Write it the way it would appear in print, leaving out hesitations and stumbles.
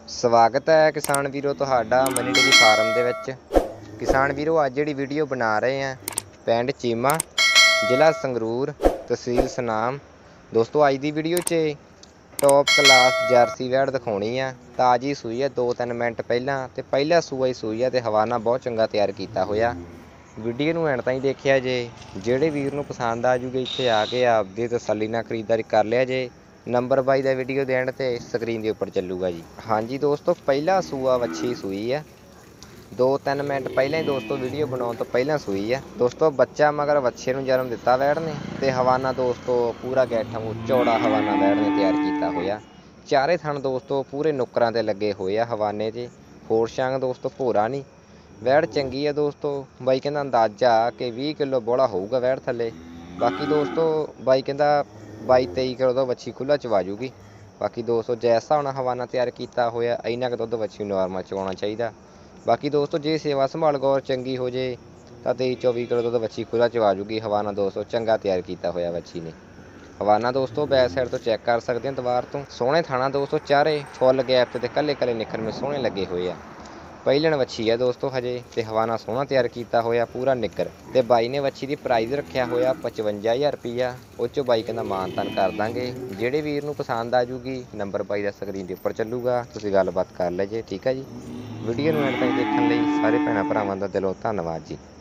ਸਵਾਗਤ ਹੈ ਕਿਸਾਨ ਵੀਰੋ ਤੁਹਾਡਾ ਮਨੀ ਡੇਰੀ ਫਾਰਮ ਦੇ ਵਿੱਚ। ਕਿਸਾਨ ਵੀਰੋ ਅੱਜ ਜਿਹੜੀ ਵੀਡੀਓ ਬਣਾ ਰਹੇ ਆ ਪਿੰਡ ਚੀਮਾ ਜ਼ਿਲ੍ਹਾ ਸੰਗਰੂਰ ਤਹਿਸੀਲ ਸੁਨਾਮ। ਦੋਸਤੋ ਅੱਜ ਦੀ ਵੀਡੀਓ 'ਚ ਟੌਪ ਕਲਾਸ ਜਰਸੀ ਵੈੜ ਦਿਖਾਉਣੀ ਆ। ਤਾਜ਼ੀ ਸੂਈ ਆ 2-3 ਮਿੰਟ ਪਹਿਲਾਂ ਤੇ ਪਹਿਲਾ ਸੂਆ ਹੀ ਸੂਈ ਆ ਤੇ ਹਵਾਨਾ ਬਹੁਤ ਚੰਗਾ ਤਿਆਰ ਕੀਤਾ ਹੋਇਆ। ਵੀਡੀਓ ਨੂੰ ਐਂਡ ਤਾਈਂ ਦੇਖਿਆ ਜੇ। ਜਿਹੜੇ ਵੀਰ ਨੂੰ ਪਸੰਦ ਆ ਜੂਗੇ ਇੱਥੇ ਆ ਕੇ ਆਪਦੀ ਤਸੱਲੀ ਨਾਲ ਖਰੀਦਦਾਰੀ ਕਰ ਲਿਆ ਜੇ। ਨੰਬਰ 22 ਦਾ ਵੀਡੀਓ ਦੇ ਐਂਡ ਤੇ ਸਕਰੀਨ ਦੇ ਉੱਪਰ ਚੱਲੂਗਾ ਜੀ। ਹਾਂਜੀ ਦੋਸਤੋ ਪਹਿਲਾ ਸੂਆ ਵੱਛੀ ਸੂਈ ਆ 2-3 ਮਿੰਟ ਪਹਿਲਾਂ ਹੀ ਦੋਸਤੋ ਵੀਡੀਓ ਬਣਾਉਣ ਤੋਂ ਪਹਿਲਾਂ ਸੂਈ ਆ। ਦੋਸਤੋ ਬੱਚਾ ਮਗਰ ਵੱਛੇ ਨੂੰ ਜਨਮ ਦਿੱਤਾ ਵੈੜ ਨੇ ਤੇ ਹਵਾਨਾ ਦੋਸਤੋ ਪੂਰਾ ਗੈਠਾਂ ਚੌੜਾ ਹਵਾਨਾ ਵੈੜ ਨੇ ਤਿਆਰ ਕੀਤਾ ਹੋਇਆ। ਚਾਰੇ ਥਣ ਦੋਸਤੋ ਪੂਰੇ ਨੁੱਕਰਾਂ ਤੇ ਲੱਗੇ ਹੋਏ ਆ ਹਵਾਨੇ 'ਚ। ਹੋਰ ਸ਼ੰਗ ਦੋਸਤੋ ਭੋਰਾ ਨਹੀਂ। ਵੈੜ ਚੰਗੀ ਆ ਦੋਸਤੋ। ਬਾਈ ਕਹਿੰਦਾ ਅੰਦਾਜ਼ਾ ਕਿ 20 ਕਿਲੋ ਬੋਲਾ ਹੋਊਗਾ ਵੈੜ ਥੱਲੇ। ਬਾਕੀ ਦੋਸਤੋ ਬਾਈ ਕਹਿੰਦਾ 22-23 ਕਿਲੋ ਦਾ ਵੱਛੀ ਖੁੱਲ੍ਹਾ ਚਵਾ ਜੂਗੀ। ਬਾਕੀ ਦੋਸਤੋ ਜੈਸਾ ਹੁਣ ਹਵਾਨਾ ਤਿਆਰ ਕੀਤਾ ਹੋਇਆ ਇੰਨਾ ਕੁ ਦੁੱਧ ਵੱਛੀ ਨੂੰ ਨੋਰਮਲ ਚਵਾਉਣਾ ਚਾਹੀਦਾ। ਬਾਕੀ ਦੋਸਤੋ ਜੇ ਸੇਵਾ ਸੰਭਾਲ ਗੌਰ ਚੰਗੀ ਹੋ ਜੇ ਤਾਂ 23-24 ਕਿਲੋ ਦੁੱਧ ਵੱਛੀ ਖੁੱਲ੍ਹਾ ਚਵਾ ਜੂਗੀ। ਹਵਾਨਾ ਦੋਸਤੋ ਚੰਗਾ ਤਿਆਰ ਕੀਤਾ ਹੋਇਆ ਵੱਛੀ ਨੇ। ਹਵਾਨਾ ਦੋਸਤੋ ਬੈਕ ਸਾਈਡ ਤੋਂ ਚੈੱਕ ਕਰ ਸਕਦੇ ਹੋ ਦੀਵਾਰ ਤੋਂ। ਸੋਹਣੇ ਥਾਣਾ ਦੋਸਤੋ ਚਾਰੇ ਫੁੱਲ ਗੈਪ ਤੇ ਕੱਲੇ ਨਿਖਰਵੇਂ ਸੋਹਣੇ ਲੱਗੇ ਹੋਏ ਆ। ਪਹਿਲਣ ਵੱਛੀ ਆ ਦੋਸਤੋ ਹਜੇ ਤੇ ਹਵਾਨਾ ਸੋਹਣਾ ਤਿਆਰ ਕੀਤਾ ਹੋਇਆ ਪੂਰਾ ਨਿੱਗਰ। ਤੇ ਬਾਈ ਨੇ ਵੱਛੀ ਦੀ ਪ੍ਰਾਈਜ਼ ਰੱਖਿਆ ਹੋਇਆ 55,000 ਰੁਪਈਆ। ਉਹ 'ਚੋਂ ਬਾਈ ਕਹਿੰਦਾ ਮਾਨ ਤਾਨ ਕਰ ਦਾਂਗੇ। ਜਿਹੜੇ ਵੀਰ ਨੂੰ ਪਸੰਦ ਆ ਜੂਗੀ ਨੰਬਰ ਬਾਈ ਦਾ ਸਕਰੀਨ ਦੇ ਉੱਪਰ ਚੱਲੂਗਾ, ਤੁਸੀਂ ਗੱਲਬਾਤ ਕਰ ਲੈ ਜੇ। ਠੀਕ ਆ ਜੀ। ਵੀਡੀਓ ਨੂੰ ਐਂਡ ਤਾਈਂ ਦੇਖਣ ਲਈ ਸਾਰੇ ਭੈਣਾਂ ਭਰਾਵਾਂ ਦਾ ਦਿਲੋਂ ਧੰਨਵਾਦ ਜੀ।